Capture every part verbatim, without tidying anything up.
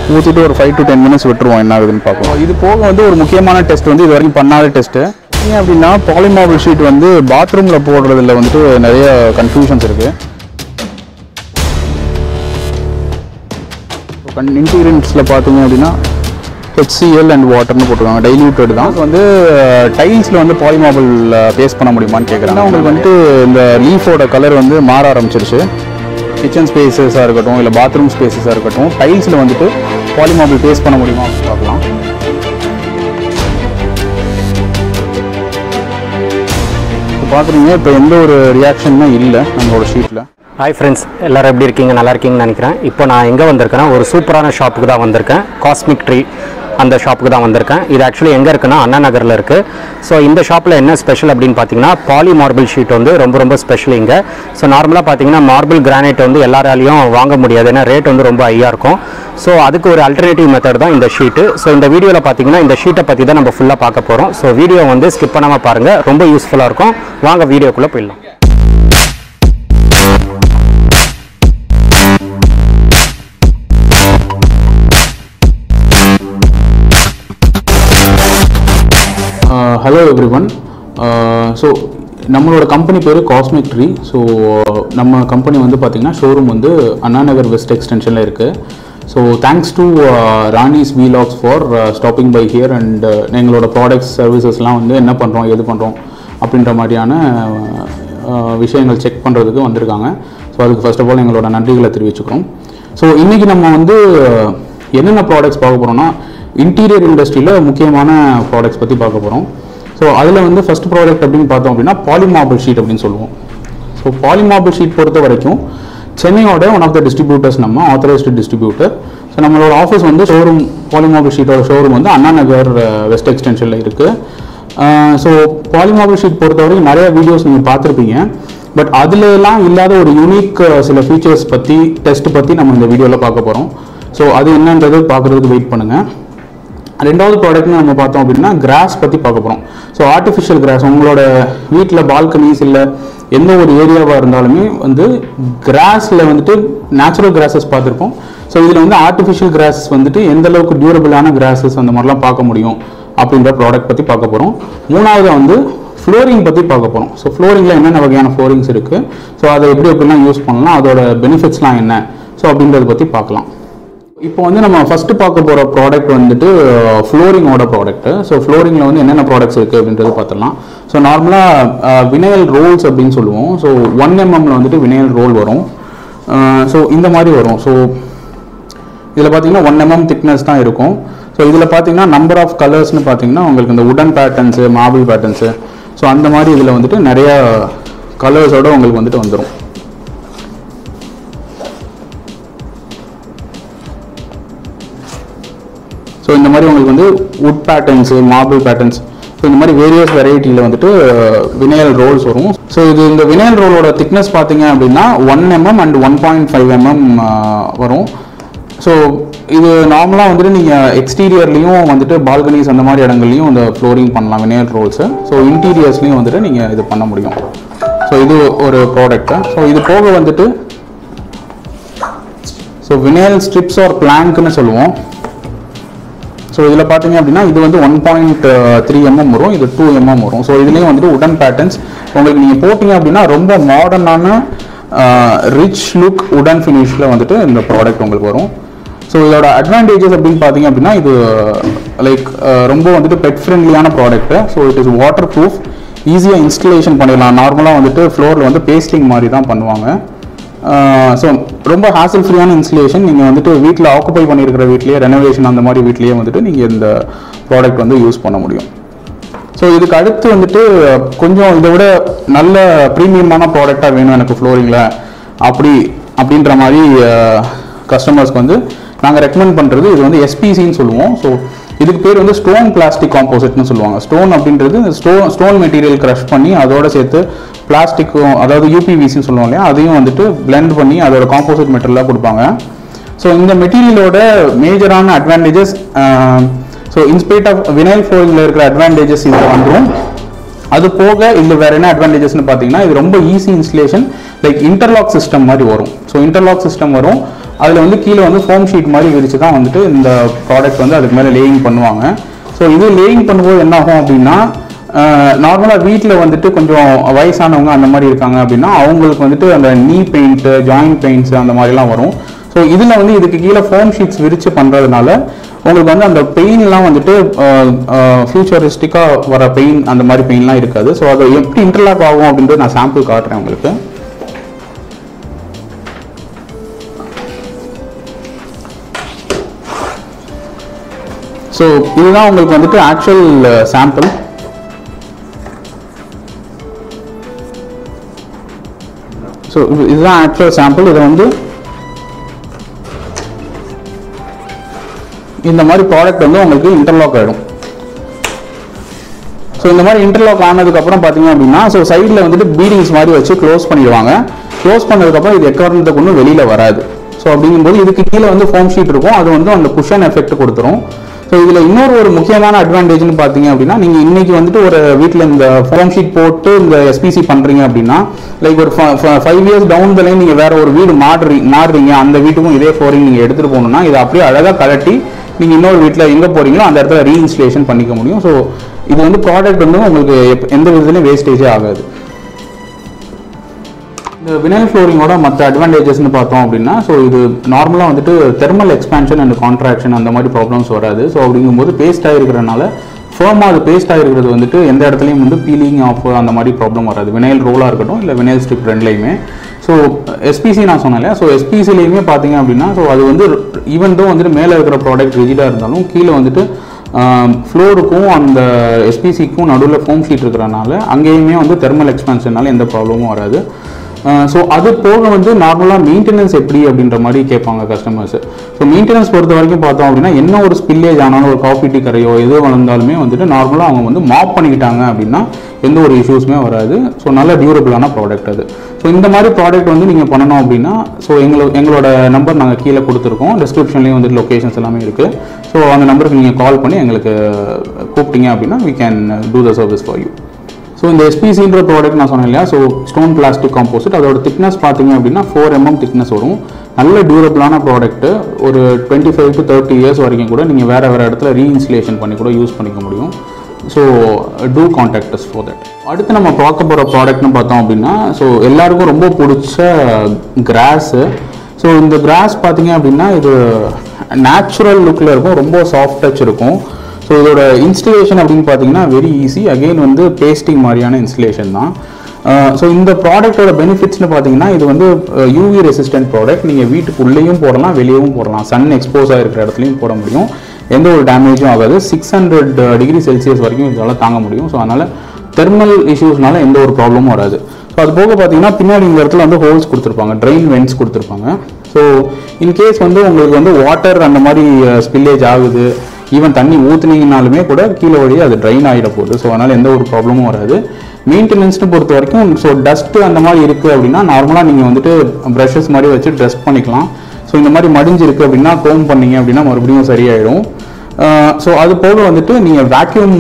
ஊற்றிட்டு ஒரு five to ten minutes விட்டுருவோம் என்ன ஆகுதுன்னு பார்ப்போம். இது போக வந்து ஒரு முக்கியமான டெஸ்ட் வந்து இது வரைக்கும் பண்ணாத டெஸ்ட்டு. ஏன் அப்படின்னா பாலிமார்பிள் ஷீட் வந்து பாத்ரூமில் போடுறதுல வந்துட்டு நிறைய கன்ஃபியூஷன்ஸ் இருக்குது. இன்டீரியன்ஸில் பார்த்தீங்க அப்படின்னா ஹெச்சிஎல் அண்ட் வாட்டர்னு போட்டிருக்காங்க, டைல்யூட்டட் தான். வந்து டைல்ஸில் வந்து பாலிமார்பிள் பேஸ்ட் பண்ண முடியுமான்னு கேட்குறாங்க. உங்களுக்கு வந்துட்டு இந்த லீஃபோட கலர் வந்து மாற ஆரம்பிச்சிருச்சு. கிச்சன் ஸ்பேசஸாக இருக்கட்டும் இல்லை பாத்ரூம் ஸ்பேசஸாக இருக்கட்டும், டைல்ஸில் வந்துட்டு பாலிமார்பிள் பேஸ்ட் பண்ண முடியுமா அப்படின்னு பார்க்கலாம். இப்போ பார்க்குறீங்க, இப்போ எந்த ஒரு ரியாக்ஷனுமே இல்லை நம்மளோட ஷீட்டில். ஹாய் ஃப்ரெண்ட்ஸ், எல்லோரும் எப்படி இருக்கீங்க? நல்லா இருக்கீங்கன்னு நினைக்கிறேன். இப்போ நான் எங்கே வந்திருக்கேன்னா ஒரு சூப்பரான ஷாப்புக்கு தான் வந்திருக்கேன். காஸ்மிக் ட்ரீ அந்த ஷாப்புக்கு தான் வந்திருக்கேன். இது ஆக்சுவலி எங்கே இருக்குன்னா அண்ணா நகரில் இருக்குது. ஸோ இந்த ஷாப்பில் என்ன ஸ்பெஷல் அப்படின்னு பார்த்தீங்கன்னா பாலி மார்பிள் ஷீட் வந்து ரொம்ப ரொம்ப ஸ்பெஷல் இங்கே. ஸோ நார்மலாக பார்த்தீங்கன்னா மார்பிள் கிரானைட் வந்து எல்லாராலையும் வாங்க முடியாது, ஏன்னா ரேட் வந்து ரொம்ப ஹையாக இருக்கும். ஸோ அதுக்கு ஒரு அல்டர்னேட்டிவ் மெத்தட் தான் இந்த ஷீட்டு. ஸோ இந்த வீடியோவில் பார்த்தீங்கன்னா இந்த ஷீட்டை பற்றி தான் நம்ம ஃபுல்லாக பார்க்க போகிறோம். ஸோ வீடியோ வந்து ஸ்கிப் பண்ணாமல் பாருங்கள், ரொம்ப யூஸ்ஃபுல்லாக இருக்கும். வாங்க வீடியோக்குள்ளே போயிடலாம். Hello every one. ஸோ நம்மளோட கம்பெனி பேர் காஸ்மிக் ட்ரீ. ஸோ நம்ம கம்பெனி வந்து பார்த்திங்கன்னா ஷோரூம் வந்து அண்ணா நகர் வெஸ்ட் எக்ஸ்டென்ஷனில் இருக்குது. ஸோ தேங்க்ஸ் டு ராணிஸ் வீலாக்ஸ் for stopping by here and எங்களோட ப்ராடக்ட்ஸ் சர்வீசஸ்லாம் வந்து என்ன பண்ணுறோம் எது பண்ணுறோம் அப்படின்ற மாதிரியான விஷயங்கள் செக் பண்ணுறதுக்கு வந்திருக்காங்க. ஸோ அதுக்கு ஃபர்ஸ்ட் ஆஃப் ஆல் எங்களோட நன்றிகளை தெரிவிச்சுக்கிறோம். ஸோ இன்றைக்கி நம்ம வந்து என்னென்ன ப்ராடக்ட்ஸ் பார்க்க போகிறோம்னா இன்டீரியர் இண்டஸ்ட்ரியில் முக்கியமான ப்ராடக்ட்ஸ் பற்றி பார்க்க போகிறோம். ஸோ அதில் வந்து ஃபஸ்ட் ப்ராடக்ட் அப்படின்னு பார்த்தோம் அப்படின்னா பாலிமார்பிள் ஷீட் அப்படின்னு சொல்லுவோம். ஸோ பாலிமார்பிள் ஷீட் பொறுத்த வரைக்கும் சென்னையோட ஒன் ஆஃப் த டிஸ்ட்ரிபியூட்டர்ஸ், நம்ம ஆத்தரைஸ்டு டிஸ்ட்ரிபியூட்டர். ஸோ நம்மளோட ஆஃபீஸ் வந்து ஷோரூம் பாலிமார்பிள் ஷீட்டோட ஷோரூம் வந்து அண்ணா நகர் வெஸ்ட் எக்ஸ்டென்ஷனில் இருக்குது. ஸோ பாலிமார்பிள் ஷீட் பொறுத்தவரைக்கும் நிறைய வீடியோஸ் நீங்கள் பார்த்துருப்பீங்க. பட் அதுலலாம் இல்லாத ஒரு யூனிக் சில ஃபீச்சர்ஸ் பற்றி டெஸ்ட் பற்றி நம்ம இந்த வீடியோவில் பார்க்க போகிறோம். ஸோ அது என்னன்றது பார்க்குறதுக்கு வெயிட் பண்ணுங்கள். ரெண்டாவது ப்ராடக்ட்னு நம்ம பார்த்தோம் அப்படின்னா கிராஸ் பற்றி பார்க்க போகிறோம். ஸோ ஆர்டிஃபிஷியல் கிராஸ் உங்களோட வீட்டில் பால்கனிஸ் இல்லை எந்த ஒரு ஏரியாவாக இருந்தாலுமே வந்து கிராஸில் வந்துட்டு நேச்சுரல் கிராஸஸ் பார்த்துருப்போம். ஸோ இதில் வந்து ஆர்டிஃபிஷியல் கிராஸ் வந்துட்டு எந்த அளவுக்கு டியூரபிளான கிராஸஸ் அந்த மாதிரிலாம் பார்க்க முடியும் அப்படின்ற ப்ராடக்ட் பற்றி பார்க்க போகிறோம். மூணாவது வந்து ஃப்ளோரிங் பற்றி பார்க்க போகிறோம். ஸோ ஃப்ளோரிங்கில் என்னென்ன வகையான ஃப்ளோரிங்ஸ் இருக்குது, ஸோ அதை எப்படி எப்படிலாம் யூஸ் பண்ணலாம், அதோட பெனிஃபிட்ஸ்லாம் என்ன, ஸோ அப்படின்றத பற்றி பார்க்கலாம். இப்போ வந்து நம்ம ஃபஸ்ட்டு பார்க்க போகிற ப்ராடக்ட் வந்துட்டு ஃப்ளோரிங்கோட ப்ராடக்ட்டு. ஸோ ஃப்ளோரிங்கில் வந்து என்னென்ன ப்ராடக்ட்ஸ் இருக்குது அப்படின்றது பார்த்துடலாம். ஸோ நார்மலாக வினைல் ரோல்ஸ் அப்படின்னு சொல்லுவோம். ஸோ ஒன் எம்எம்ல வந்துட்டு வினைல் ரோல் வரும். ஸோ இந்த மாதிரி வரும். ஸோ இதில் பார்த்தீங்கன்னா ஒன் எம்எம் திக்னஸ் தான் இருக்கும். ஸோ இதில் பார்த்தீங்கன்னா நம்பர் ஆஃப் கலர்ஸ்னு பார்த்தீங்கன்னா உங்களுக்கு இந்த உடன் பேட்டர்ன்ஸு, மார்பிள் பேட்டர்ன்ஸு, ஸோ அந்த மாதிரி இதில் வந்துட்டு நிறையா கலர்ஸோடு உங்களுக்கு வந்துட்டு வந்துடும். ஸோ இந்த மாதிரி உங்களுக்கு வந்து wood patterns, marble patterns, so இந்த மாதிரி வேரியஸ் வெரைட்டியில் வந்துட்டு வினைல் ரோல்ஸ் வரும். ஸோ இது இந்த வினைல் ரோலோட திக்னஸ் பார்த்தீங்க அப்படின்னா one mm and one point five mm வரும். ஸோ இது நார்மலாக வந்துட்டு நீங்கள் எக்ஸ்டீரியர்லேயும் வந்துட்டு பால்கனிஸ் அந்த மாதிரி இடங்கள்லையும் இந்த ஃப்ளோரிங் பண்ணலாம் வினைல் ரோல்ஸு. ஸோ இன்டீரியர்ஸ்லையும் வந்துட்டு நீங்கள் இது பண்ண முடியும். ஸோ இது ஒரு ப்ராடக்ட்டு. ஸோ இது போக வந்துட்டு ஸோ வினைல் ஸ்ட்ரிப்ஸ் ஆர் பிளாங்க்னு சொல்லுவோம். ஸோ இதில் பார்த்தீங்க அப்படின்னா இது வந்து ஒன் பாயிண்ட் த்ரீ எம்எம் வரும், இது டூ எம்எம் வரும். ஸோ இதுலேயும் வந்துட்டு உடன் பேட்டர்ன்ஸ் உங்களுக்கு நீங்கள் போட்டிங்க அப்படின்னா ரொம்ப மாடர்னான ரிச் லுக் உடன் ஃபினிஷில் வந்துட்டு இந்த ப்ராடக்ட் உங்களுக்கு வரும். ஸோ இதோட அட்வான்டேஜஸ் அப்படின்னு பார்த்தீங்க அப்படின்னா இது லைக் ரொம்ப வந்துட்டு பெட் ஃப்ரெண்ட்லியான product. So it is waterproof, ஈஸியாக இன்ஸ்டலேஷன் பண்ணிடலாம். நார்மலாக வந்துட்டு ஃப்ளோரில் வந்து பேஸ்டிங் மாதிரி தான் பண்ணுவாங்க. ஸோ ரொம்ப ஹாசல் ஃப்ரீயான இன்ஸ்டலேஷன். நீங்கள் வந்துட்டு வீட்டில் ஆக்குப்பை பண்ணியிருக்கிற வீட்லேயே, ரெனோவேஷன் அந்த மாதிரி வீட்லேயே வந்துட்டு நீங்கள் இந்த ப்ராடக்ட் வந்து யூஸ் பண்ண முடியும். ஸோ இதுக்கு அடுத்து வந்துட்டு கொஞ்சம் இதை விட நல்ல ப்ரீமியமான ப்ராடக்டாக வேணும் எனக்கு ஃப்ளோரிங்கில் அப்படி அப்படின்ற மாதிரி கஸ்டமர்ஸ்க்கு வந்து நாங்கள் ரெக்கமெண்ட் பண்ணுறது இது வந்து எஸ்பிசின்னு சொல்லுவோம். ஸோ இதுக்கு பேர் வந்து ஸ்டோன் பிளாஸ்டிக் காம்போசிட்னு சொல்லுவாங்க. ஸ்டோன் அப்படின்றது ஸ்டோ ஸ்டோன் மெட்டீரியல் க்ரஷ் பண்ணி அதோட சேர்த்து பிளாஸ்டிக்கும், அதாவது யூபிவிசின்னு சொல்லுவோம் இல்லையா, அதையும் வந்துட்டு பிளெண்ட் பண்ணி அதோட காம்போசிட் மெட்டீரியலாக கொடுப்பாங்க. ஸோ இந்த மெட்டீரியலோட மேஜரான advantages, so in spite of vinyl ஃப்ளோரிங்கில் இருக்கிற அட்வான்டேஜஸ் இதில் வந்துடும். அது போக இதில் வேறு என்ன அட்வான்டேஜஸ்னு பார்த்தீங்கன்னா இது ரொம்ப easy installation, like interlock system மாதிரி வரும். ஸோ இன்டர்லாக் சிஸ்டம் வரும். அதில் வந்து கீழே வந்து ஃபோம் ஷீட் மாதிரி விரிச்சு தான் வந்துட்டு இந்த ப்ராடக்ட் வந்து அதுக்கு மேலே லேயிங் பண்ணுவாங்க. ஸோ இது லேயிங் பண்ணும்போது என்ன ஆகும் அப்படின்னா, நார்மலாக வீட்டில் வந்துட்டு கொஞ்சம் வயசானவங்க அந்த மாதிரி இருக்காங்க அப்படின்னா அவங்களுக்கு வந்துட்டு அந்த நீ பெயிண்ட்டு, ஜாயிண்ட் பெயிண்ட்ஸ் அந்த மாதிரிலாம் வரும். ஸோ இதில் வந்து இதுக்கு கீழே ஃபோம் ஷீட்ஸ் விரிச்சு பண்ணுறதுனால உங்களுக்கு வந்து அந்த பெயின்லாம் வந்துட்டு ஃபியூச்சரிஸ்டிக்காக வர பெயின் அந்த மாதிரி பெயின்லாம் இருக்காது. ஸோ அதை எப்படி இன்டர்லாக் ஆகும் அப்படின்றது நான் சாம்பிள் காட்டுறேன் உங்களுக்கு. ஸோ இதுதான் உங்களுக்கு வந்துட்டு ஆக்சுவல் சாம்பிள். ஸோ இதுதான் ஆக்சுவல் சாம்பிள். இதை வந்து இந்த மாதிரி ப்ராடக்ட் வந்து உங்களுக்கு இன்டர்லாக் ஆகிடும். ஸோ இந்த மாதிரி இன்டர்லாக் ஆனதுக்கப்புறம் பார்த்தீங்க அப்படின்னா, ஸோ சைடில் வந்துட்டு பீடிங்ஸ் மாதிரி வச்சு க்ளோஸ் பண்ணிடுவாங்க. க்ளோஸ் பண்ணதுக்கப்புறம் இது எக்காரணத்துக்கு ஒன்றும் வெளியில் வராது. ஸோ அப்படிங்கும்போது இதுக்கு கீழே வந்து ஃபோம் ஷீட் இருக்கும், அது வந்து அந்த குஷன் எஃபெக்ட் கொடுத்துரும். ஸோ இதில் இன்னொரு ஒரு முக்கியமான அட்வான்டேஜ்னு பார்த்தீங்க அப்படின்னா, நீங்கள் இன்றைக்கி வந்துட்டு ஒரு வீட்டில் இந்த ஃபோம் ஷீட் போட்டு இந்த எஸ்பிசி பண்ணுறீங்க அப்படின்னா, லைக் ஒரு five years down the line நீங்கள் வேறு ஒரு வீடு மாடுறீ மாறுறீங்க அந்த வீட்டுக்கும் இதே ஃப்ளோரிங் நீங்கள் எடுத்துகிட்டு போகணுன்னா இதை அப்படியே அழகாக கலட்டி நீங்கள் இன்னொரு வீட்டில் எங்கே போகிறீங்களோ அந்த இடத்துல ரீஇன்ஸ்டலேஷன் பண்ணிக்க முடியும். ஸோ இது வந்து ப்ராடக்ட் வந்து உங்களுக்கு எந்த விதத்துலையும் வேஸ்டேஜே ஆகாது. இந்த வினைல் ஃப்ளோரிங்கோட மற்ற அட்வான்டேஜஸ்ன்னு பார்த்தோம் அப்படின்னா, ஸோ இது நார்மலாக வந்துட்டு தெர்மல் எக்ஸ்பான்ஷன் அண்ட் கான்ட்ராக்ஷன் அந்த மாதிரி ப்ராப்ளம்ஸ் வராது. ஸோ அப்படிங்கும்போது பேஸ்ட் ஆகிருக்கிறனால ஃபர்மாக அது பேஸ்ட் ஆகிருக்கிறது வந்துட்டு எந்த இடத்துலையும் வந்து பீலிங் ஆஃப் அந்த மாதிரி ப்ராப்ளம் வராது. வினைல் ரோலாக இருக்கட்டும் இல்லை வினைல் ஸ்ட்ரிப் ரெண்டுலையுமே. ஸோ எஸ்பிசி நான் சொன்னேன் இல்லையா, ஸோ எஸ்பிசிலையுமே பார்த்தீங்க அப்படின்னா, ஸோ அது வந்து ஈவன் தோ வந்துட்டு மேலே இருக்கிற ப்ராடக்ட் ரிஜிடாக இருந்தாலும் கீழே வந்துட்டு ஃப்ளோருக்கும் அந்த எஸ்பிசிக்கும் நடுவில் ஃபோம் ஷீட் இருக்கிறனால அங்கேயுமே வந்து தெர்மல் எக்ஸ்பான்ஷனால எந்த ப்ராப்ளமும் வராது. ஸோ அது போக வந்து நார்மலாக மெயின்டெனன்ஸ் எப்படி அப்படின்ற மாதிரி கேட்பாங்க கஸ்டமர்ஸ். ஸோ மெயின்டெனன்ஸ் பொறுத்த வரைக்கும் பார்த்தோம் அப்படின்னா, என்ன ஒரு ஸ்பில்லேஜ் ஆனாலும் ஒரு காஃபி டீ கரையோ எது வளர்ந்தாலுமே வந்துட்டு நார்மலாக அவங்க வந்து மாப் பண்ணிக்கிட்டாங்க அப்படின்னா எந்த ஒரு இஷ்யூஸுமே வராது. ஸோ நல்ல டியூரபிளான ப்ராடக்ட் அது. ஸோ இந்த மாதிரி ப்ராடக்ட் வந்து நீங்கள் பண்ணணும் அப்படின்னா, ஸோ எங்களோ எங்களோட நம்பர் நாங்கள் கீழே கொடுத்துருக்கோம், டிஸ்கிரிப்ஷன்லேயும் வந்துட்டு லொக்கேஷன்ஸ் எல்லாமே இருக்குது. ஸோ அந்த நம்பருக்கு நீங்கள் கால் பண்ணி எங்களுக்கு கூப்பிட்டீங்க அப்படின்னா we can do the service for you. So இந்த எஸ்பிசின்ற ப்ராடக்ட் நான் சொன்னேன் இல்லையா, ஸோ ஸ்டோன் பிளாஸ்டிக் காம்போசிட், அதோட திக்னஸ் பார்த்தீங்க அப்படின்னா ஃபோர் எம்எம் திக்னஸ் வரும். நல்ல டியூரபிளான ப்ராடக்ட்டு. ஒரு twenty five to thirty years வரைக்கும் கூட நீங்கள் வேறு வேறு இடத்துல ரீஇன்ஸ்டலேஷன் பண்ணி கூட யூஸ் பண்ணிக்க முடியும். So to contact us for that. அடுத்து நம்ம பார்க்க போகிற ப்ராடக்ட்னு பார்த்தோம் அப்படின்னா, ஸோ எல்லாருக்கும் ரொம்ப பிடிச்ச கிராஸு. ஸோ இந்த கிராஸ் பார்த்தீங்க அப்படின்னா இது நேச்சுரல் லுக்கில் இருக்கும், ரொம்ப சாஃப்ட் டச் இருக்கும். ஸோ இதோட இன்ஸ்டலேஷன் அப்படின்னு பார்த்தீங்கன்னா வெரி ஈஸி. அகெயின் வந்து பேஸ்டிங் மாதிரியான இன்ஸ்டலேஷன் தான். ஸோ இந்த ப்ராடக்டோட பெனிஃபிட்ஸ்னு பார்த்தீங்கன்னா, இது வந்து யூவி ரெசிஸ்டன்ட் ப்ராடக்ட். நீங்கள் வீட்டுக்குள்ளேயும் போடலாம், வெளியவும் போடலாம், சன் எக்ஸ்போஸ் ஆகிருக்கிற இடத்துலையும் போட முடியும், எந்த ஒரு டேமேஜும் ஆகாது. சிக்ஸ் ஹண்ட்ரட் டிகிரி செல்சியஸ் வரைக்கும் இதெல்லாம் தாங்க முடியும். ஸோ அதனால் தெர்மல் இஷ்யூஸ்னால எந்த ஒரு ப்ராப்ளமும் வராது. ஸோ அது போக பார்த்தீங்கன்னா பின்னாடி இந்த இடத்துல வந்து ஹோல்ஸ் கொடுத்துருப்பாங்க, ட்ரெயின் வென்ட்ஸ் கொடுத்துருப்பாங்க. ஸோ இன்கேஸ் வந்து உங்களுக்கு வந்து வாட்டர் அந்த மாதிரி ஸ்பில்லேஜ் ஆகுது, ஈவன் தண்ணி ஊற்றுனீங்கனாலுமே கூட கீழே வழியே அது ட்ரைன் ஆகிட போகுது. ஸோ அதனால் எந்த ஒரு ப்ராப்ளமும் வராது. மெயின்டெனன்ஸ்னு பொறுத்த வரைக்கும் ஸோ டஸ்ட்டு அந்த மாதிரி இருக்குது அப்படின்னா நார்மலாக நீங்கள் வந்துட்டு ப்ரஷஸ் மாதிரி வச்சு டஸ்ட் பண்ணிக்கலாம். ஸோ இந்த மாதிரி மடிஞ்சிருக்கு அப்படின்னா கோம் பண்ணிங்க அப்படின்னா மறுபடியும் சரியாயிடும். ஸோ அது போக வந்துட்டு நீங்கள் வேக்யூம்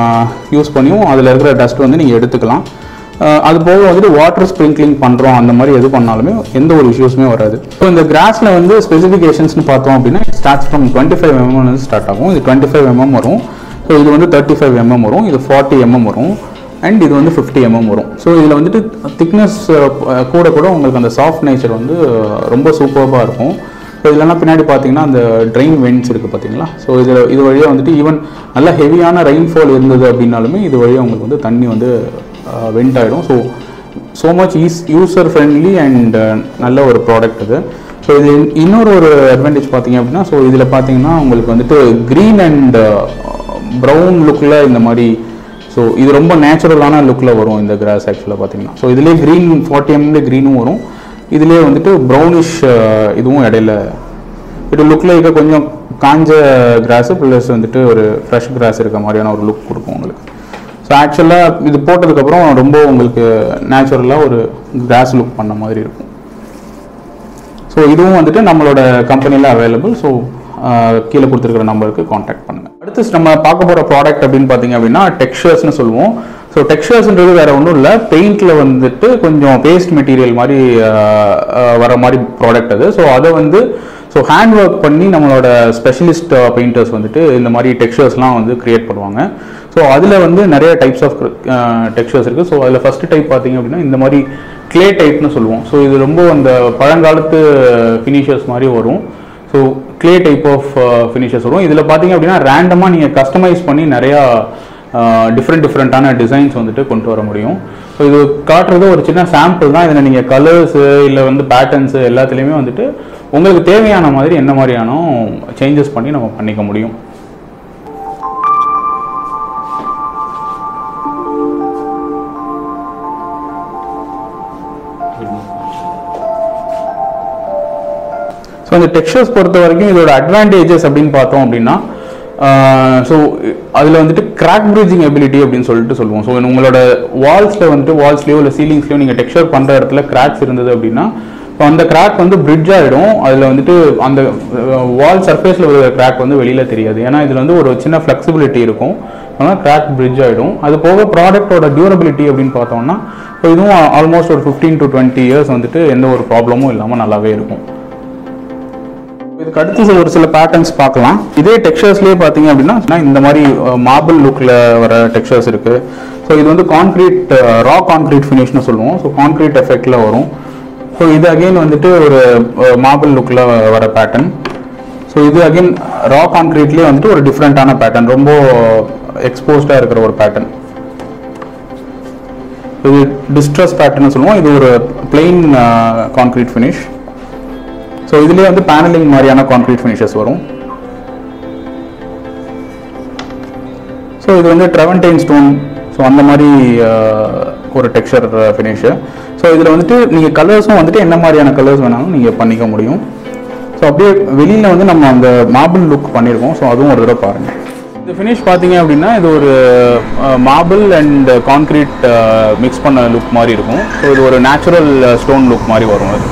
யூஸ் பண்ணியும் அதில் இருக்கிற டஸ்ட் வந்து நீங்கள் எடுத்துக்கலாம். அது போக வந்துட்டு வாட்டர் ஸ்ப்ரிங்க்லிங் பண்ணுறோம் அந்த மாதிரி எது பண்ணாலுமே எந்த ஒரு இஷ்யூஸுமே வராது. ஸோ இந்த கிராஸில் வந்து ஸ்பெசிஃபிகேஷன்ஸ்னு பார்த்தோம் அப்படின்னா starts from twenty five mm வந்து ஸ்டார்ட் ஆகும். இது டுவெண்ட்டி ஃபைவ் எம்எம் வரும். ஸோ இது வந்து தேர்ட்டி ஃபைவ் எம்எம் வரும், இது ஃபார்ட்டி எம்எம் வரும், அண்ட் இது வந்து ஃபிஃப்டி எம்எம் வரும். ஸோ இதில் வந்துட்டு திக்னஸ் கூட கூட உங்களுக்கு அந்த சாஃப்ட் நேச்சர் வந்து ரொம்ப சூப்பராக இருக்கும். ஸோ இதெல்லாம் பின்னாடி பார்த்தீங்கன்னா அந்த ட்ரெயின் வென்ட்ஸ் இருக்குது பார்த்தீங்களா. ஸோ இதில் இது வழியாக வந்துட்டு ஈவன் நல்ல ஹெவியான ரெயின்ஃபால் இருந்தது அப்படின்னாலுமே இது வழியாக உங்களுக்கு வந்து தண்ணி வந்து வெண்ட் ஆகிடும். So so much ease user friendly and நல்ல ஒரு ப்ராடக்ட் இது. ஸோ இது இன்னொரு ஒரு அட்வான்டேஜ் பார்த்தீங்க அப்படின்னா, ஸோ இதில் பார்த்தீங்கன்னா உங்களுக்கு வந்துட்டு க்ரீன் அண்ட் ப்ரௌன் லுக்கில் இந்த மாதிரி, ஸோ இது ரொம்ப நேச்சுரலான லுக்கில் வரும் இந்த கிராஸ் ஆக்சுவலாக பார்த்தீங்கன்னா. ஸோ இதிலே க்ரீன் ஃபார்ட்டி எம்எம்ல க்ரீனும் வரும், இதிலே வந்துட்டு ப்ரௌனிஷ் இதுவும் இடையில இது லுக்கில் இருக்க கொஞ்சம் காஞ்ச கிராஸு ப்ளஸ் வந்துட்டு ஒரு ஃப்ரெஷ் கிராஸ் இருக்க மாதிரியான ஒரு லுக் கொடுக்கும் உங்களுக்கு. ஸோ ஆக்சுவலாக இது போட்டதுக்கப்புறம் ரொம்ப உங்களுக்கு நேச்சுரலாக ஒரு கிராஸ் லுக் பண்ண மாதிரி இருக்கும். ஸோ இதுவும் வந்துட்டு நம்மளோட கம்பெனியில் அவைலபிள். ஸோ கீழே கொடுத்துருக்கிற நம்பருக்கு காண்டாக்ட் பண்ணுங்கள். அடுத்து நம்ம பார்க்க போகிற ப்ராடக்ட் அப்படின்னு பார்த்தீங்க அப்படின்னா டெக்ஸ்சர்ஸ்னு சொல்லுவோம். ஸோ டெக்ஸ்சர்ஸ்ன்றது வேறு ஒன்றும் இல்லை, பெயிண்டில் வந்துட்டு கொஞ்சம் பேஸ்ட் மெட்டீரியல் மாதிரி வர மாதிரி ப்ராடக்ட் அது. ஸோ அதை வந்து ஸோ ஹேண்ட் ஒர்க் பண்ணி நம்மளோட ஸ்பெஷலிஸ்ட் பெயிண்டர்ஸ் வந்துட்டு இந்த மாதிரி டெக்ஸ்சர்ஸ்லாம் வந்து க்ரியேட் பண்ணுவாங்க. ஸோ அதில் வந்து நிறைய டைப்ஸ் ஆஃப் டெக்ஸ்சர்ஸ் இருக்குது. ஸோ அதில் ஃபஸ்ட்டு டைப் பார்த்திங்க அப்படின்னா இந்த மாதிரி கிளே டைப்னு சொல்லுவோம். ஸோ இது ரொம்ப அந்த பழங்காலத்து ஃபினிஷர்ஸ் மாதிரி வரும். So clay type of finishers வரும். இதில் பார்த்திங்க அப்படின்னா ரேண்டமாக நீங்கள் கஸ்டமைஸ் பண்ணி நிறையா டிஃப்ரெண்ட் டிஃப்ரெண்ட்டான டிசைன்ஸ் வந்துட்டு கொண்டு வர முடியும். ஸோ இது காட்டுறது ஒரு சின்ன சாம்பிள் தான். இதில் நீங்கள் கலர்ஸு இல்லை வந்து பேட்டர்ன்ஸு எல்லாத்துலேயுமே வந்துட்டு உங்களுக்கு தேவையான மாதிரி என்ன மாதிரியான சேஞ்சஸ் பண்ணி நம்ம பண்ணிக்க முடியும். ஸோ இந்த டெக்ஸ்சர்ஸ் பொறுத்த வரைக்கும் இதோட அட்வான்டேஜஸ் அப்படின்னு பார்த்தோம் அப்படின்னா ஸோ அதில் வந்துட்டு கிராக் பிரிட்ஜிங் எபிலிட்டி அப்படின்னு சொல்லிட்டு சொல்லுவோம். ஸோ உங்களோட வால்ஸில் வந்துட்டு வால்ஸ்லேயோ இல்லை சீலிங்ஸ்லையோ நீங்கள் டெக்ஸ்சர் பண்ணுற இடத்துல கிராக்ஸ் இருந்தது அப்படின்னா ஸோ அந்த கிராக் வந்து பிரிட்ஜ் ஆகிடும். அதில் வந்துட்டு அந்த வால் சர்ஃபேஸில் ஒரு கிராக் வந்து வெளியில் தெரியாது. ஏன்னா இதில் வந்து ஒரு சின்ன ஃப்ளெக்சிபிலிட்டி இருக்கும். அதனால் கிராக் பிரிட்ஜ் ஆகிடும். அது போக ப்ராடக்டோட டியூரபிலிட்டி அப்படின்னு பார்த்தோம்னா ஸோ இதுவும் ஆல்மோஸ்ட் ஒரு ஃபிஃப்டீன் டு டுவெண்ட்டி இயர்ஸ் வந்துட்டு எந்த ஒரு ப்ராப்ளமும் இல்லாமல் நல்லாவே இருக்கும். இதுக்கு அடுத்து ஒரு சில பேட்டர்ன்ஸ் பார்க்கலாம். இதே டெக்ஸ்சர்ஸ்லேயே பார்த்தீங்க அப்படின்னா இந்த மாதிரி மார்பிள் லுக்கில் வர டெக்ஸ்சர்ஸ் இருக்குது. ஸோ இது வந்து கான்க்ரீட் ரா கான்க்ரீட் ஃபினிஷ்னு சொல்லுவோம். ஸோ கான்க்ரீட் எஃபெக்டில் வரும். ஸோ இது அகெயின் வந்துட்டு ஒரு மார்பிள் லுக்கில் வர பேட்டர்ன். ஸோ இது அகெயின் ரா கான்க்ரீட்லேயே வந்துட்டு ஒரு டிஃப்ரெண்ட்டான பேட்டர்ன், ரொம்ப எக்ஸ்போஸ்டாக இருக்கிற ஒரு பேட்டர்ன். இது டிஸ்ட்ரஸ் பேட்டர்னு சொல்லுவோம். இது ஒரு பிளெயின் கான்க்ரீட் ஃபினிஷ். ஸோ இதுலேயே வந்து பேனலிங் மாதிரியான கான்க்ரீட் ஃபினிஷஸ் வரும். ஸோ இது வந்து ட்ரெவன்டைன் ஸ்டோன், ஸோ அந்த மாதிரி ஒரு டெக்ஸ்சர் ஃபினிஷு. ஸோ இதில் வந்துட்டு நீங்கள் கலர்ஸும் வந்துட்டு என்ன மாதிரியான கலர்ஸ் வேணாலும் நீங்கள் பண்ணிக்க முடியும். ஸோ அப்படியே வெளியில் வந்து நம்ம அந்த மார்பிள் லுக் பண்ணியிருக்கோம். ஸோ அதுவும் ஒரு தடவை பாருங்கள். இந்த ஃபினிஷ் பார்த்தீங்க அப்படின்னா இது ஒரு மார்பிள் அண்ட் கான்க்ரீட் மிக்ஸ் பண்ண லுக் மாதிரி இருக்கும். ஸோ இது ஒரு நேச்சுரல் ஸ்டோன் லுக் மாதிரி வரும். அது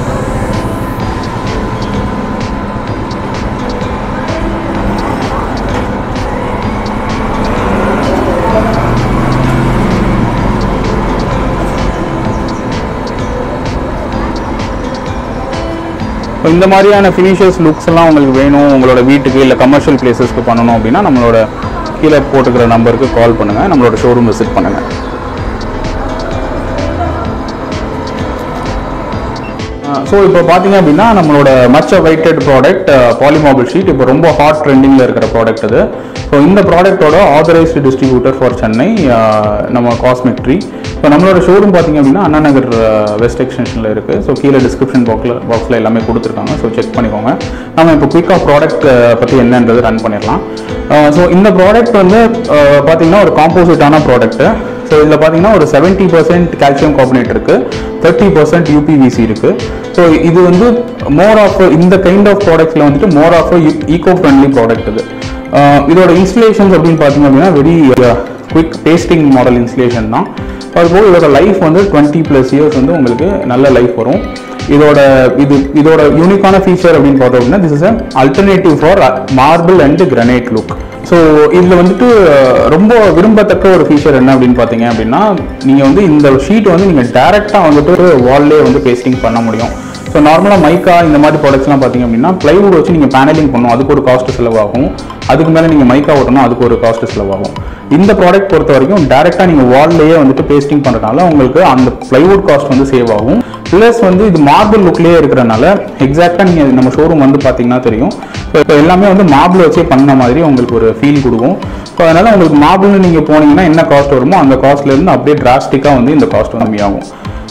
இந்த மாதிரியான ஃபினிஷர்ஸ் லுக்ஸ் எல்லாம் உங்களுக்கு வேணும், உங்களோட வீட்டுக்கு இல்லை கமர்ஷியல் பிளேசஸ்க்கு பண்ணணும் அப்படின்னா நம்மளோட கீழே போட்டுக்கிற நம்பருக்கு கால் பண்ணுங்கள், நம்மளோட ஷோரூம் விசிட் பண்ணுங்கள். ஸோ இப்போ பார்த்தீங்க அப்படின்னா நம்மளோட much awaited product polymarble sheet இப்போ ரொம்ப ஹாட் ட்ரெண்டிங்கில் இருக்கிற ப்ராடக்ட் இது. ஸோ இந்த ப்ராடக்டோட ஆதரைஸ்டு டிஸ்ட்ரிபியூட்டர் ஃபார் சென்னை நம்ம காஸ்மிக் ட்ரீ. ஸோ நம்மளோட ஷோரூம் பார்த்தீங்க அப்படின்னா அண்ணா நகர் வெஸ்ட் எக்ஸ்டென்ஷனில் இருக்குது. ஸோ கீழே டிஸ்கிரிப்ஷன் பாக்ஸில் பாக்ஸில் எல்லாமே கொடுத்துருக்காங்க. ஸோ செக் பண்ணிக்கோங்க. நம்ம இப்போ குயிக்காக ப்ராடக்ட் பற்றி என்னன்றது ரன் பண்ணிடலாம். ஸோ இந்த ப்ராடக்ட் வந்து பார்த்தீங்கன்னா ஒரு காம்போசிட்டான ப்ராடக்ட்டு. ஸோ இதில் பார்த்தீங்கன்னா ஒரு செவன்ட்டி பர்சன்ட் கால்சியம் கார்பனேட் இருக்குது, தேர்ட்டி பர்சன்ட் யூபிவிசி இருக்குது. ஸோ இது வந்து மோர் ஆஃப் இந்த கைண்ட் ஆஃப் ப்ராடக்ட்ஸில் வந்துட்டு more of eco friendly product இது. இதோட இன்ஸ்டலேஷன்ஸ் அப்படின்னு பார்த்தீங்க அப்படின்னா very quick pasting model installation தான். அதுபோக இதோட லைஃப் வந்து டுவெண்ட்டி ப்ளஸ் இயர்ஸ் வந்து உங்களுக்கு நல்ல லைஃப் வரும். இதோட இது இதோட யூனிக்கான ஃபீச்சர் அப்படின்னு பார்த்தோம் அப்படின்னா this is a alternative for marble and granite look. So இதில் வந்துட்டு ரொம்ப விரும்பத்தக்க ஒரு ஃபீச்சர் என்ன அப்படின்னு பார்த்தீங்க அப்படின்னா நீங்கள் வந்து இந்த ஷீட் வந்து நீங்கள் டேரெக்டாக வந்துட்டு வால்லே வந்து பேஸ்டிங் பண்ண முடியும். ஸோ நார்மலாக மைக்கா இந்த மாதிரி ப்ராடக்ட்ஸ்லாம் பார்த்தீங்க அப்படின்னா ப்ளைவுட் வச்சு நீங்கள் பேனலிங் பண்ணணும், அதுக்கு ஒரு காஸ்ட் செலவாகும். அதுக்கு மேலே நீங்கள் மைக்கா ஓட்டணும், அதுக்கு ஒரு காஸ்ட் செலவாகும். இந்த ப்ராடக்ட் பொறுத்த வரைக்கும் டேரெக்டாக நீங்கள் வால்லையே வந்துட்டு பேஸ்டிங் பண்ணுறதுனால உங்களுக்கு அந்த ப்ளைவுட் காஸ்ட் வந்து சேவ் ஆகும். ப்ளஸ் வந்து இது மார்பிள் லுக்லேயே இருக்கிறனால எக்ஸாக்டாக நீங்கள் நம்ம ஷோரூம் வந்து பார்த்தீங்கன்னா தெரியும். ஸோ இப்போ எல்லாமே வந்து மார்பிள் வச்சே பண்ண மாதிரி உங்களுக்கு ஒரு ஃபீல் கொடுக்கும். ஸோ அதனால் உங்களுக்கு மார்பிள்னு நீங்கள் போனீங்கன்னா என்ன காஸ்ட் வருமோ அந்த காஸ்ட்லேருந்து அப்படியே டிராஸ்டிக்காக வந்து இந்த காஸ்ட் வந்து கம்மியாகும்.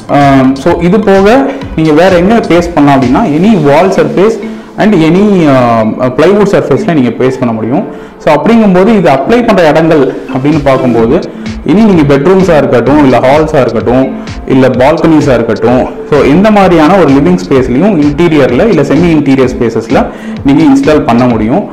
ஸோ இது போக நீங்கள் வேறு எங்கே பேஸ்ட் பண்ணலாம் அப்படின்னா any wall surface and any plywood சர்ஃபேஸில் நீங்கள் பேஸ்ட் பண்ண முடியும். ஸோ அப்படிங்கும்போது இது அப்ளை பண்ணுற இடங்கள் அப்படின்னு பார்க்கும்போது இனி நீங்கள் பெட்ரூம்ஸாக இருக்கட்டும், இல்லை ஹால்ஸாக இருக்கட்டும், இல்லை பால்கனிஸாக இருக்கட்டும், ஸோ எந்த மாதிரியான ஒரு லிவிங் ஸ்பேஸ்லையும் இன்டீரியரில் இல்லை செமி இன்டீரியர் ஸ்பேசஸில் நீங்கள் இன்ஸ்டால் பண்ண முடியும்.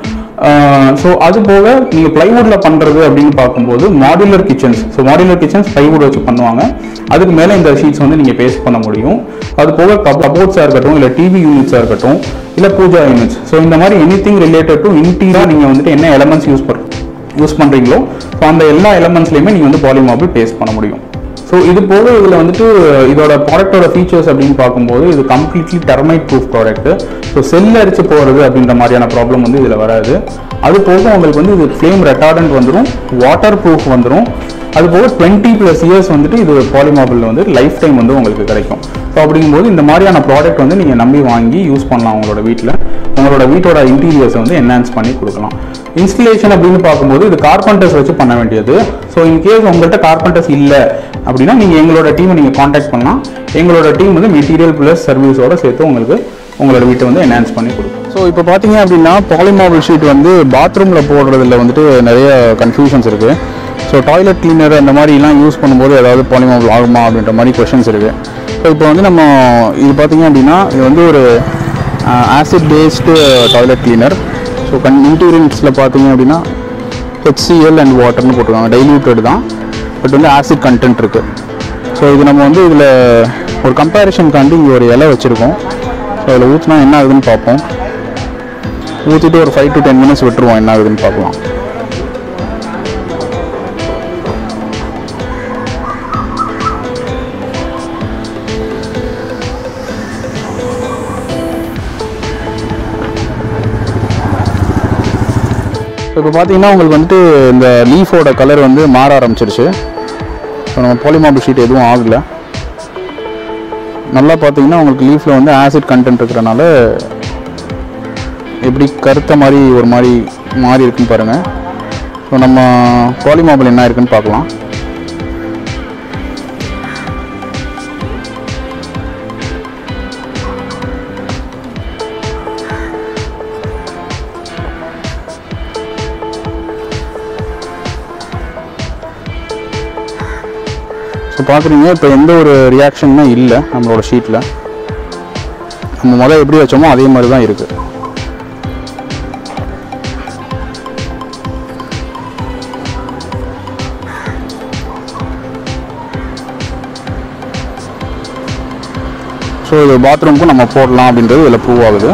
ஸோ அது போக நீங்கள் ப்ளைவுட்டில் பண்ணுறது அப்படின்னு பார்க்கும்போது modular kitchens, so modular kitchens plywood வச்சு பண்ணுவாங்க. அதுக்கு மேலே இந்த ஷீட்ஸ் வந்து நீங்கள் பேஸ்ட் பண்ண முடியும். அது போக கபோர்ட்ஸாக இருக்கட்டும், இல்லை டிவி யூனிட்ஸாக இருக்கட்டும், இல்லை பூஜா யூனிட்ஸ், ஸோ இந்த மாதிரி anything related to interior நீங்கள் வந்துட்டு என்ன எலமெண்ட்ஸ் யூஸ் பண்ண யூஸ் பண்ணுறீங்களோ ஸோ அந்த எல்லா எலமெண்ட்ஸ்லையுமே நீங்கள் வந்து பாலிமார்பிள் பேஸ்ட் பண்ண முடியும். ஸோ இது போக இதில் வந்துட்டு இதோட ப்ராடக்டோட ஃபீச்சர்ஸ் அப்படின்னு பார்க்கும்போது இது completely termite proof product. So செல் அரிச்சு போகிறது அப்படின்ற மாதிரியான ப்ராப்ளம் வந்து இதில் வராது. அது போக உங்களுக்கு வந்து இது ஃப்ளேம் ரெட்டார்டன்ட் வந்துடும், வாட்டர் ப்ரூஃப் வந்துடும். அது போக டுவெண்ட்டி ப்ளஸ் இயர்ஸ் வந்துட்டு இது பாலிமார்பிள் வந்து லைஃப் டைம் வந்து உங்களுக்கு கிடைக்கும். ஸோ அப்படிங்கும்போது இந்த மாதிரியான ப்ராடக்ட் வந்து நீங்கள் நம்பி வாங்கி யூஸ் பண்ணலாம். உங்களோட வீட்டில் உங்களோட வீட்டோட இன்டீரியர்ஸை வந்து என்ஹான்ஸ் பண்ணி கொடுக்கலாம். இன்ஸ்டலேஷன் அப்படின்னு பார்க்கும்போது இது கார்பெண்டர்ஸ் வச்சு பண்ண வேண்டியது. ஸோ இன்கேஸ் உங்கள்கிட்ட கார்பெண்டர்ஸ் இல்லை அப்படின்னா நீங்கள் எங்களோட டீமை நீங்கள் காண்டாக்ட் பண்ணலாம். எங்களோட டீம் வந்து மெட்டீரியல் ப்ளஸ் சர்வீஸோடு சேர்த்து உங்களுக்கு உங்களோட வீட்டை வந்து என்ஹான்ஸ் பண்ணி கொடுக்கும். ஸோ இப்போ பார்த்தீங்க அப்படின்னா பாலிமார்பிள் ஷீட் வந்து பாத்ரூமில் போடுறதுல வந்துட்டு நிறைய கன்ஃபியூஷன்ஸ் இருக்குது. ஸோ டாய்லெட் கிளீனர் அந்த மாதிரிலாம் யூஸ் பண்ணும்போது ஏதாவது பாலிமார்பிள் ஆகுமா அப்படின்ற மாதிரி கொஷின்ஸ் இருக்குது. ஸோ இப்போ வந்து நம்ம இது பார்த்திங்க அப்படின்னா இது வந்து ஒரு acid based toilet cleaner. So கன் இன்டீரியன்ஸில் பார்த்தீங்க அப்படின்னா ஹெச்சிஎல் அண்ட் வாட்டர்னு போட்டுருக்காங்க. டைல்யூட்டட் தான், பட் வந்து ஆசிட் கண்டென்ட் இருக்குது. ஸோ இது நம்ம வந்து இதில் ஒரு கம்பேரிஷனுக்காண்டி இங்கே ஒரு இலை வச்சுருக்கோம். ஸோ அதில் ஊற்றினா என்ன ஆகுதுன்னு பார்ப்போம். ஊற்றிட்டு ஒரு ஃபைவ் டு டென் மினிட்ஸ் விட்டுருவோம், என்ன ஆகுதுன்னு பார்க்கலாம். ஸோ இப்போ பார்த்தீங்கன்னா உங்களுக்கு வந்துட்டு இந்த லீஃபோட கலர் வந்து மாற ஆரம்பிச்சிருச்சு. ஸோ நம்ம பாலிமார்பிள் ஷீட் எதுவும் ஆகலை. நல்லா பார்த்தீங்கன்னா உங்களுக்கு லீஃபில் வந்து ஆசிட் கண்டென்ட் இருக்கிறனால எப்படி கருத்த மாதிரி ஒரு மாதிரி மாறி இருக்குன்னு பாருங்கள். ஸோ நம்ம பாலிமார்பிள் என்ன இருக்குன்னு பார்க்கலாம். ஸோ பார்க்குறீங்க இப்போ எந்த ஒரு ரியாக்ஷனுமே இல்லை நம்மளோட ஷீட்டில். நம்ம முதல்ல எப்படி வச்சோமோ அதே மாதிரி தான் இருக்குது. ஸோ இது பாத்ரூமுக்கும் நம்ம போடலாம் அப்படின்றது இதில் ப்ரூவ் ஆகுது.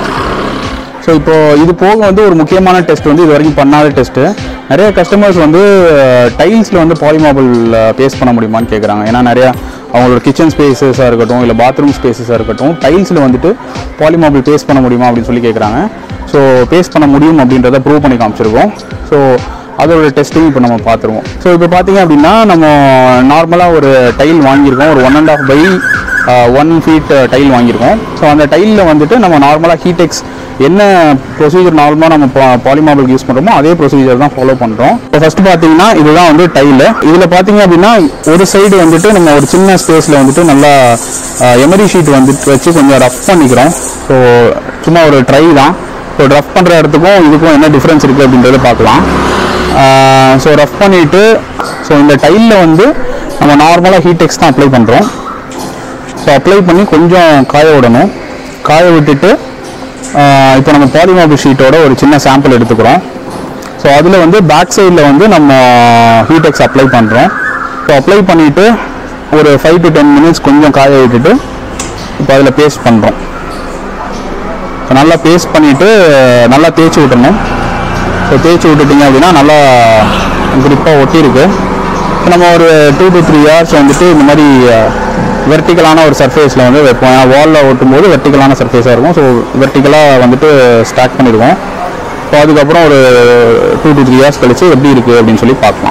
ஸோ இப்போ இது போக வந்து ஒரு முக்கியமான டெஸ்ட் வந்து இது வரைக்கும் பண்ணாத டெஸ்ட்டு. நிறைய கஸ்டமர்ஸ் வந்து டைல்ஸில் வந்து பாலிமார்பிள் பேஸ்ட் பண்ண முடியுமான்னு கேட்குறாங்க. ஏன்னா நிறையா அவங்களோட கிச்சன் ஸ்பேசஸாக இருக்கட்டும் இல்லை பாத்ரூம் ஸ்பேசஸாக இருக்கட்டும் டைல்ஸில் வந்துட்டு பாலிமார்பிள் பேஸ்ட் பண்ண முடியுமா அப்படின்னு சொல்லி கேட்குறாங்க. ஸோ பேஸ்ட் பண்ண முடியும் அப்படின்றத ப்ரூவ் பண்ணி காமிச்சிருக்கோம். ஸோ அதோட டெஸ்ட்டையும் இப்போ நம்ம பார்த்துருவோம். ஸோ இப்போ பார்த்தீங்க அப்படின்னா நம்ம நார்மலாக ஒரு டைல் வாங்கியிருக்கோம். ஒரு one and half by one feet tile வாங்கியிருக்கோம். ஸோ அந்த டைலில் வந்துட்டு நம்ம நார்மலாக ஹீடெக்ஸ் என்ன ப்ரொசீஜர் நார்மலாக நம்ம பாலிமார்பிள் யூஸ் பண்ணுறோமோ அதே ப்ரொசீஜர் தான் ஃபாலோ பண்ணுறோம். இப்போ ஃபஸ்ட்டு பார்த்தீங்கன்னா இதுதான் வந்து டைலு. இதில் பார்த்தீங்க அப்படின்னா ஒரு சைடு வந்துட்டு நம்ம ஒரு சின்ன ஸ்பேஸில் வந்துட்டு நல்லா எமரி ஷீட் வந்துட்டு வச்சு கொஞ்சம் ரஃப் பண்ணிக்கிறோம். ஸோ சும்மா ஒரு ட்ரை தான். ஸோ ரஃப் பண்ணுற இடத்துக்கும் இதுக்கும் என்ன டிஃப்ரென்ஸ் இருக்குது அப்படின்றத பார்க்கலாம். ஸோ ரஃப் பண்ணிவிட்டு ஸோ இந்த டைலில் வந்து நம்ம நார்மலாக ஹீடெக்ஸ் தான் அப்ளை பண்ணுறோம். ஸோ அப்ளை பண்ணி கொஞ்சம் காய விடணும். காய விட்டுட்டு இப்போ நம்ம பாலிமார்பிள் ஷீட்டோட ஒரு சின்ன சாம்பிள் எடுத்துக்கிறோம். ஸோ அதில் வந்து பேக் சைடில் வந்து நம்ம ஹீடெக்ஸ் அப்ளை பண்ணுறோம். ஸோ அப்ளை பண்ணிவிட்டு ஒரு ஃபைவ் டு டென் மினிட்ஸ் கொஞ்சம் காய விட்டுட்டு இப்போ அதில் பேஸ்ட் பண்ணுறோம். ஸோ நல்லா பேஸ்ட் பண்ணிவிட்டு நல்லா தேய்ச்சி விட்டுறணும். ஸோ தேய்ச்சி விட்டுட்டிங்க அப்படின்னா நல்லா குறிப்பாக ஒட்டியிருக்கு. நம்ம ஒரு டூ டு த்ரீ ஹவர்ஸ் வந்துட்டு இந்த மாதிரி வெர்டிக்கலான ஒரு சர்ஃபேஸில் வந்து வைப்போம். வாலில் ஓட்டும் போது வெர்டிக்கலான சர்ஃபேஸாக இருக்கும். ஸோ வெர்டிக்கலாக வந்துட்டு ஸ்டாக் பண்ணிடுவோம். ஸோ அதுக்கப்புறம் ஒரு டூ டு த்ரீ ஹவர்ஸ் கழிச்சு எப்படி இருக்குது அப்படின்னு சொல்லி பார்க்கலாம்.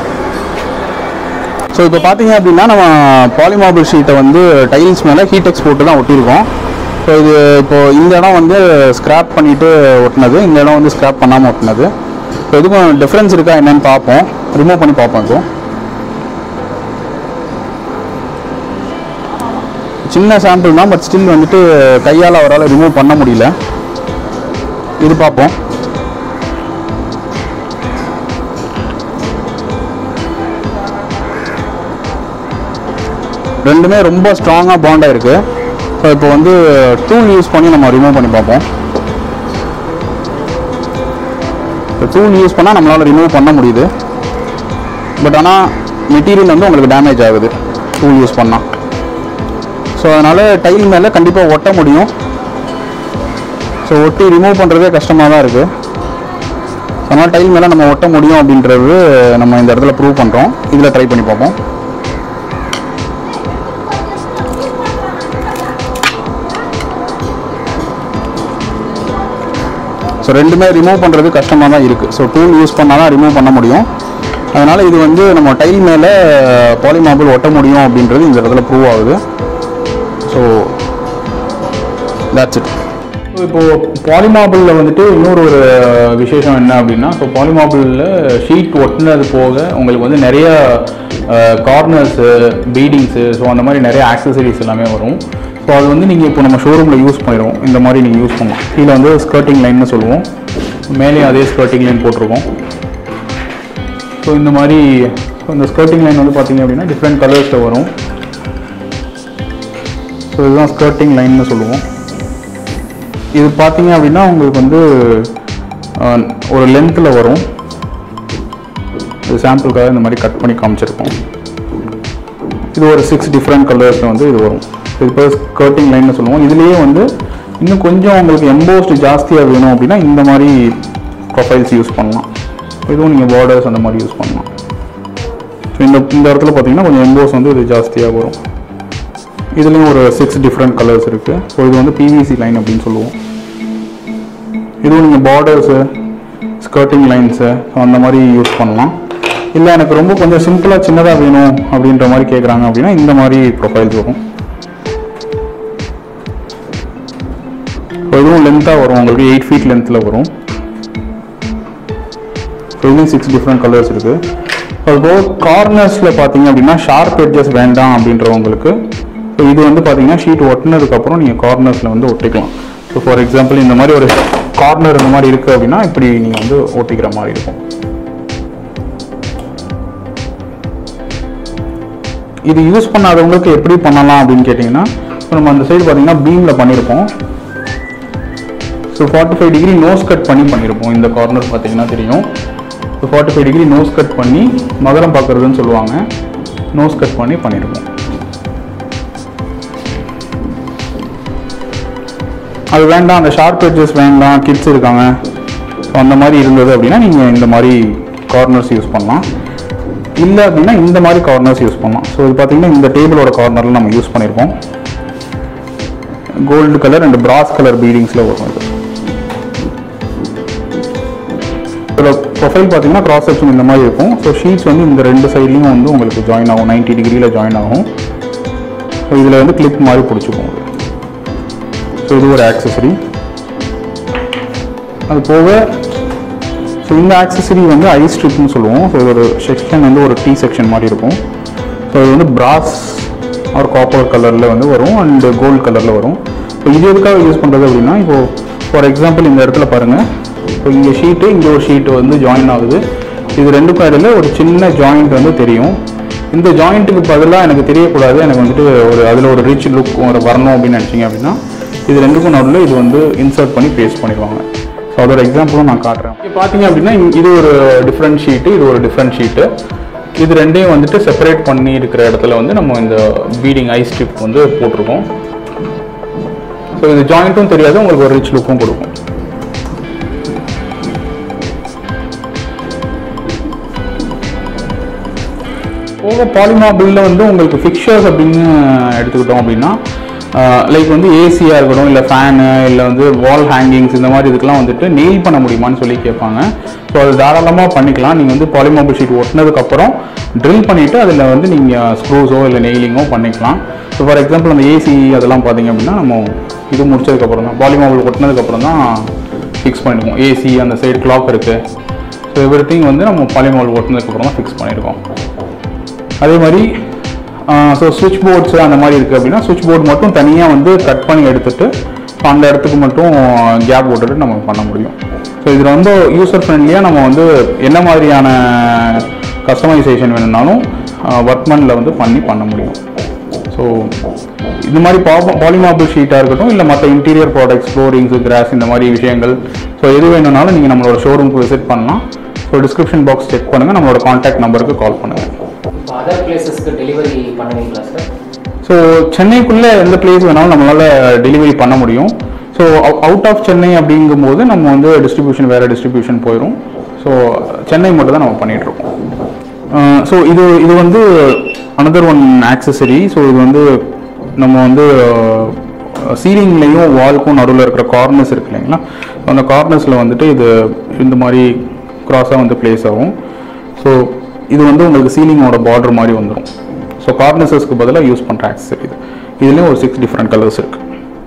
ஸோ இப்போ பார்த்தீங்க அப்படின்னா நம்ம பாலிமார்பிள் ஷீட்டை வந்து டைல்ஸ் மேலே ஹீடெக்ஸ் போட்டு தான் ஒட்டியிருக்கோம். ஸோ இது இப்போது இந்த இடம் வந்து ஸ்க்ராப் பண்ணிவிட்டு ஒட்டினது, இந்த இடம் வந்து ஸ்க்ராப் பண்ணாமல் ஒட்டினது. ஸோ எதுக்கும் டிஃப்ரென்ஸ் இருக்கா என்னென்னு பார்ப்போம். ரிமூவ் பண்ணி பார்ப்போம். இப்போ சின்ன சாம்பிள் தான், பட் ஸ்டில் வந்துட்டு கையால் அவரால் ரிமூவ் பண்ண முடியல. இது பார்ப்போம். ரெண்டுமே ரொம்ப ஸ்ட்ராங்காக பாண்டாக இருக்குது. ஸோ இப்போ வந்து டூல் யூஸ் பண்ணி நம்ம ரிமூவ் பண்ணி பார்ப்போம். இப்போ டூல் யூஸ் பண்ணால் நம்மளால் ரிமூவ் பண்ண முடியுது. பட் ஆனால் மெட்டீரியல் வந்து உங்களுக்கு டேமேஜ் ஆகுது டூல் யூஸ் பண்ணால். ஸோ அதனால் டைல் மேலே கண்டிப்பாக ஒட்ட முடியும். ஸோ ஒட்டி ரிமூவ் பண்ணுறதே கஷ்டமாக தான் இருக்குது. அதனால் டைல் மேலே நம்ம ஒட்ட முடியும் அப்படின்றது நம்ம இந்த இடத்துல ப்ரூவ் பண்ணுறோம். இதில் ட்ரை பண்ணி பார்ப்போம். ஸோ ரெண்டுமே ரிமூவ் பண்ணுறது கஷ்டமாக தான் இருக்குது. ஸோ டூல் யூஸ் பண்ணால் தான் ரிமூவ் பண்ண முடியும். அதனால் இது வந்து நம்ம டைல் மேலே பாலிமார்பிள் ஒட்ட முடியும் அப்படின்றது இந்த இடத்துல ப்ரூவ் ஆகுது. So that's it. ஸோ இப்போது பாலிமார்பிளில் வந்துட்டு இன்னொரு ஒரு விசேஷம் என்ன அப்படின்னா, ஸோ பாலிமார்பிளில் ஷீட் ஒட்டினது போக உங்களுக்கு வந்து நிறைய கார்னர்ஸு, பீடிங்ஸு, ஸோ அந்த மாதிரி நிறைய ஆக்சசரிஸ் எல்லாமே வரும். ஸோ அது வந்து நீங்கள் இப்போ நம்ம ஷோரூமில் யூஸ் பண்ணிடுவோம். இந்த மாதிரி நீங்கள் யூஸ் பண்ணலாம். கீழே வந்து ஸ்கர்ட்டிங் லைன்னு சொல்லுவோம், மேலேயும் அதே ஸ்கர்ட்டிங் லைன் போட்டிருக்கோம். ஸோ இந்த மாதிரி இந்த ஸ்கர்ட்டிங் லைன் வந்து பார்த்திங்க அப்படின்னா டிஃப்ரெண்ட் கலர்ஸில் வரும். ஸோ இதுதான் ஸ்கர்ட்டிங் லைன்னு சொல்லுவோம். இது பார்த்தீங்க அப்படின்னா உங்களுக்கு வந்து ஒரு லென்த்தில் வரும். இது சாம்பிளுக்காக இந்த மாதிரி கட் பண்ணி காமிச்சிருக்கோம். இது ஒரு சிக்ஸ் டிஃப்ரெண்ட் கலர்ஸில் வந்து இது வரும். இது இப்போ ஸ்கர்ட்டிங் லைன்னு சொல்லுவோம். இதுலேயே வந்து இன்னும் கொஞ்சம் உங்களுக்கு எம்போஸ்ட் ஜாஸ்தியாக வேணும் அப்படின்னா இந்த மாதிரி ப்ரொஃபைல்ஸ் யூஸ் பண்ணலாம். இதுவும் நீங்கள் பார்டர்ஸ் அந்த மாதிரி யூஸ் பண்ணலாம். ஸோ இந்த இந்த இடத்துல பார்த்தீங்கன்னா கொஞ்சம் எம்போஸ் வந்து இது ஜாஸ்தியாக வரும். இதுலேயும் ஒரு சிக்ஸ் டிஃப்ரெண்ட் கலர்ஸ் இருக்குது. ஸோ இது வந்து பிவிசி லைன் அப்படின்னு சொல்லுவோம். இதுவும் நீங்கள் பார்டர்ஸு, ஸ்கர்ட்டிங் லைன்ஸு, ஸோ அந்த மாதிரி யூஸ் பண்ணலாம். இல்லை எனக்கு ரொம்ப கொஞ்சம் சிம்பிளாக சின்னதாக வேணும் அப்படின்ற மாதிரி கேட்குறாங்க அப்படின்னா இந்த மாதிரி ப்ரொஃபைல்ஸ் வரும். ஸோ இதுவும் லென்த்தாக வரும், உங்களுக்கு எயிட் ஃபீட் லென்த்தில் வரும். ஸோ இதுவும் சிக்ஸ் டிஃப்ரெண்ட் கலர்ஸ் இருக்குது. அதுபோக கார்னர்ஸில் பார்த்தீங்க அப்படின்னா ஷார்ப் எட்ஜஸ் வேண்டாம் அப்படின்றவங்களுக்கு ஸோ இது வந்து பார்த்தீங்கன்னா ஷீட் ஒட்டினதுக்கப்புறம் நீங்கள் கார்னர்ஸில் வந்து ஒட்டிக்கலாம். ஸோ ஃபார் எக்ஸாம்பிள் இந்த மாதிரி ஒரு கார்னர் இந்த மாதிரி இருக்குது அப்படின்னா இப்படி நீங்கள் வந்து ஒட்டிக்கிற மாதிரி இருக்கும். இது யூஸ் பண்ணாதவங்களுக்கு எப்படி பண்ணலாம் அப்படின்னு கேட்டிங்கன்னா, இப்போ நம்ம அந்த சைடு பார்த்தீங்கன்னா பீமில் பண்ணியிருப்போம். So forty five degree nose cut பண்ணி பண்ணியிருப்போம். இந்த கார்னர் பார்த்தீங்கன்னா தெரியும். So forty five degree nose cut பண்ணி மகரம் பார்க்குறதுன்னு சொல்லுவாங்க. நோஸ் கட் பண்ணி பண்ணியிருப்போம். அது வேண்டாம், அந்த ஷார்ப் எட்ஜஸ் வேண்டாம், கிட்ஸ் இருக்காங்க, ஸோ அந்த மாதிரி இருந்தது அப்படின்னா நீங்கள் இந்த மாதிரி கார்னர்ஸ் யூஸ் பண்ணலாம். இல்லை அப்படின்னா இந்த மாதிரி கார்னர்ஸ் யூஸ் பண்ணலாம். ஸோ இது பார்த்தீங்கன்னா இந்த டேபிளோட கார்னரில் நம்ம யூஸ் பண்ணியிருப்போம். Gold colour and brass colour பீடிங்ஸில் வரும். இது இதோட ப்ரொஃபைல் பார்த்தீங்கன்னா கிராஸ் செக்ஷன் இந்த மாதிரி இருக்கும். ஸோ ஷீட்ஸ் வந்து இந்த ரெண்டு சைட்லையும் வந்து உங்களுக்கு ஜாயின் ஆகும், நைன்ட்டி டிகிரியில் ஜாயின் ஆகும். ஸோ இதில் வந்து கிளிப் மாதிரி பிடிச்சிக்கும். ஸோ இது ஒரு ஆக்சசரி. அது போக ஸோ இந்த ஆக்சசரி வந்து ஐ ஸ்ட்ரிப்னு சொல்லுவோம். ஸோ இதோட செக்ஷன் வந்து ஒரு டீ செக்ஷன் மாதிரி இருக்கும். ஸோ இது வந்து பிராஸ் ஆர் காப்பர் கலரில் வந்து வரும் அண்டு கோல்டு கலரில் வரும். ஸோ இது எதுக்காக யூஸ் பண்ணுறது அப்படின்னா, இப்போது ஃபார் எக்ஸாம்பிள் இந்த இடத்துல பாருங்கள், இப்போ இங்கே ஷீட்டு இங்கே ஒரு ஷீட்டு வந்து ஜாயின் ஆகுது. இது ரெண்டுக்கும் இடையில ஒரு சின்ன ஜாயிண்ட் வந்து தெரியும். இந்த ஜாயிண்ட்டுக்கு பதிலாக எனக்கு தெரியக்கூடாது, எனக்கு வந்துட்டு ஒரு அதில் ஒரு ரிச் லுக் ஒரு வரணும் அப்படின்னு நினச்சிங்க அப்படின்னா இது ரெண்டுக்கும் நடுவில் இது வந்து இன்சர்ட் பண்ணி பேஸ்ட் பண்ணிடுவாங்க. ஸோ அதோட எக்ஸாம்பிளும் நான் காட்டுறேன். இப்போ பார்த்தீங்க அப்படின்னா இது ஒரு டிஃப்ரெண்ட் ஷீட்டு, இது ஒரு டிஃப்ரெண்ட் ஷீட்டு. இது ரெண்டையும் வந்துட்டு செப்பரேட் பண்ணி இருக்கிற இடத்துல வந்து நம்ம இந்த பீடிங் ஐ ஸ்ட்ரிப் வந்து போட்டிருக்கோம். ஸோ இது ஜாயிண்ட்டும் தெரியாது, உங்களுக்கு ஒரு ரிச் லுக்கும் கொடுக்கும். போக பாலிமார்பிளில் வந்து உங்களுக்கு ஃபிக்சர்ஸ் அப்படின்னு எடுத்துக்கிட்டோம் அப்படின்னா லைக் வந்து ஏசியாக இருக்கட்டும், இல்லை ஃபேனு, இல்லை வந்து வால் ஹேங்கிங்ஸ், இந்த மாதிரி இதுக்கெல்லாம் வந்துட்டு நெயில் பண்ண முடியுமான்னு சொல்லி கேட்பாங்க. ஸோ அது தாராளமாக பண்ணிக்கலாம். நீங்கள் வந்து பாலிமார்பிள் ஷீட் ஒட்டினதுக்கப்புறம் ட்ரில் பண்ணிவிட்டு அதில் வந்து நீங்கள் ஸ்க்ரூஸோ இல்லை நெயிலிங்கோ பண்ணிக்கலாம். ஸோ ஃபார் எக்ஸாம்பிள் அந்த ஏசி அதெல்லாம் பார்த்தீங்க அப்படின்னா நம்ம இது முடிச்சதுக்கப்புறம் தான் பாலிமார்பிள் ஒட்டினதுக்கப்புறம் தான் ஃபிக்ஸ் பண்ணிடுவோம். ஏசி அந்த சைடு கிளாக் இருக்குது. ஸோ எவ்ரி திங் வந்து நம்ம பாலிமார்பிள் ஒட்டினதுக்கப்புறம் தான் ஃபிக்ஸ் பண்ணியிருக்கோம். அதே மாதிரி ஸோ சுவிட்ச் போர்ட்ஸு அந்த மாதிரி இருக்குது அப்படின்னா சுவிட்ச் போர்டு மட்டும் தனியாக வந்து கட் பண்ணி எடுத்துகிட்டு அந்த இடத்துக்கு மட்டும் கேப் போட்டுட்டு நம்ம பண்ண முடியும். ஸோ இதில் வந்து யூசர் ஃப்ரெண்ட்லியாக நம்ம வந்து என்ன மாதிரியான கஸ்டமைசேஷன் வேணும்னாலும் ஒர்க்மேனில் வந்து பண்ணி பண்ண முடியும். ஸோ இந்த மாதிரி பா பாலிமார்பிள் ஷீட்டாக இருக்கட்டும், இல்லை மற்ற இன்டீரியர் ப்ராடக்ட்ஸ், ஃப்ளோரிங்ஸு, கிராஸ், இந்த மாதிரி விஷயங்கள், ஸோ எது வேணும்னாலும் நீங்கள் நம்மளோட ஷோரூமுக்கு விசிட் பண்ணலாம். ஸோ டிஸ்கிரிப்ஷன் பாக்ஸ் செக் பண்ணுங்கள், நம்மளோட கான்டாக்ட் நம்பருக்கு கால் பண்ணுங்கள். அதர் பிளேசஸ்க்கு டெலிவரி பண்ணுவீங்களா சார்? ஸோ சென்னைக்குள்ளே எந்த பிளேஸ் வேணாலும் நம்மளால் டெலிவரி பண்ண முடியும். ஸோ அவுட் ஆஃப் சென்னை அப்படிங்கும்போது நம்ம வந்து டிஸ்ட்ரிபியூஷன் வேறு டிஸ்ட்ரிபியூஷன் போயிடும். ஸோ சென்னை மட்டும் தான் நம்ம பண்ணிகிட்ருக்கோம். ஸோ இது இது வந்து அனதர் ஒன் ஆக்சசரி. ஸோ இது வந்து நம்ம வந்து சீலிங்லேயும் வால்க்கும் நடுவில் இருக்கிற கார்னர்ஸ் இருக்கு இல்லைங்களா, அந்த கார்னர்ஸில் வந்துட்டு இது இந்த மாதிரி க்ராஸாக வந்து ப்ளேஸ் ஆகும். ஸோ இது வந்து உங்களுக்கு சீலிங்கோட பார்டர் மாதிரி வந்துடும். ஸோ கார்னர்ஸஸ்க்கு பதிலாக யூஸ் பண்ணுற ஆக்சஸரி இது. இதுலேயும் ஒரு சிக்ஸ் டிஃப்ரெண்ட் கலர்ஸ் இருக்குது.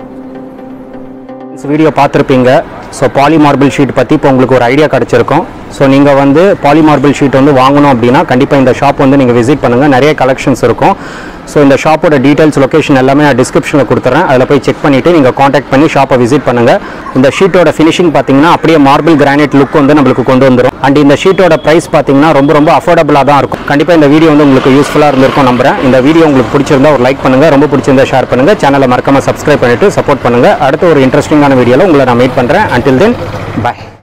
வீடியோ பார்த்துருப்பீங்க. ஸோ பாலிமார்பிள் ஷீட் பற்றி இப்போ உங்களுக்கு ஒரு ஐடியா கிடச்சிருக்கும். ஸோ நீங்கள் வந்து பாலிமார்பிள் ஷீட் வந்து வாங்கணும் அப்படின்னா கண்டிப்பாக இந்த ஷாப் வந்து நீங்கள் விசிட் பண்ணுங்கள். நிறைய கலெக்ஷன்ஸ் இருக்கும். ஸோ இந்த ஷாப்போட டீட்டெயில்ஸ் லொக்கேஷன் எல்லாமே நான் டிஸ்கிரிப்ஷனில் கொடுத்துறேன். அதில் போய் செக் பண்ணிவிட்டு நீங்கள் காண்டாக்ட் பண்ணி ஷாப்பை விசிட் பண்ணுங்கள். இந்த ஷீட்டோட ஃபினிஷிங் பார்த்தீங்கன்னா அப்படியே மார்பிள் கிரானைட் லுக் வந்து நம்மளுக்கு கொண்டு வந்துடும். அண்ட் இந்த ஷீட்டோட ப்ரைஸ் பார்த்தீங்கன்னா ரொம்ப ரொம்ப அஃபோர்டபுளாக தான் இருக்கும். கண்டிப்பாக இந்த வீடியோ வந்து உங்களுக்கு யூஸ்ஃபுல்லாக இருந்திருக்கும் நம்புறேன். இந்த வீடியோ உங்களுக்கு பிடிச்சிருந்தா ஒரு லைக் பண்ணுங்கள், ரொம்ப பிடிச்சிருந்தா ஷேர் பண்ணுங்கள், சேனலை மறக்காமல் சப்ஸ்கிரைப் பண்ணிவிட்டு சப்போர்ட் பண்ணுங்கள். அடுத்து ஒரு இன்ட்ரெஸ்டிங்கான வீடியோவில் உங்களை நான் மீட் பண்ணுறேன். Until then, bye.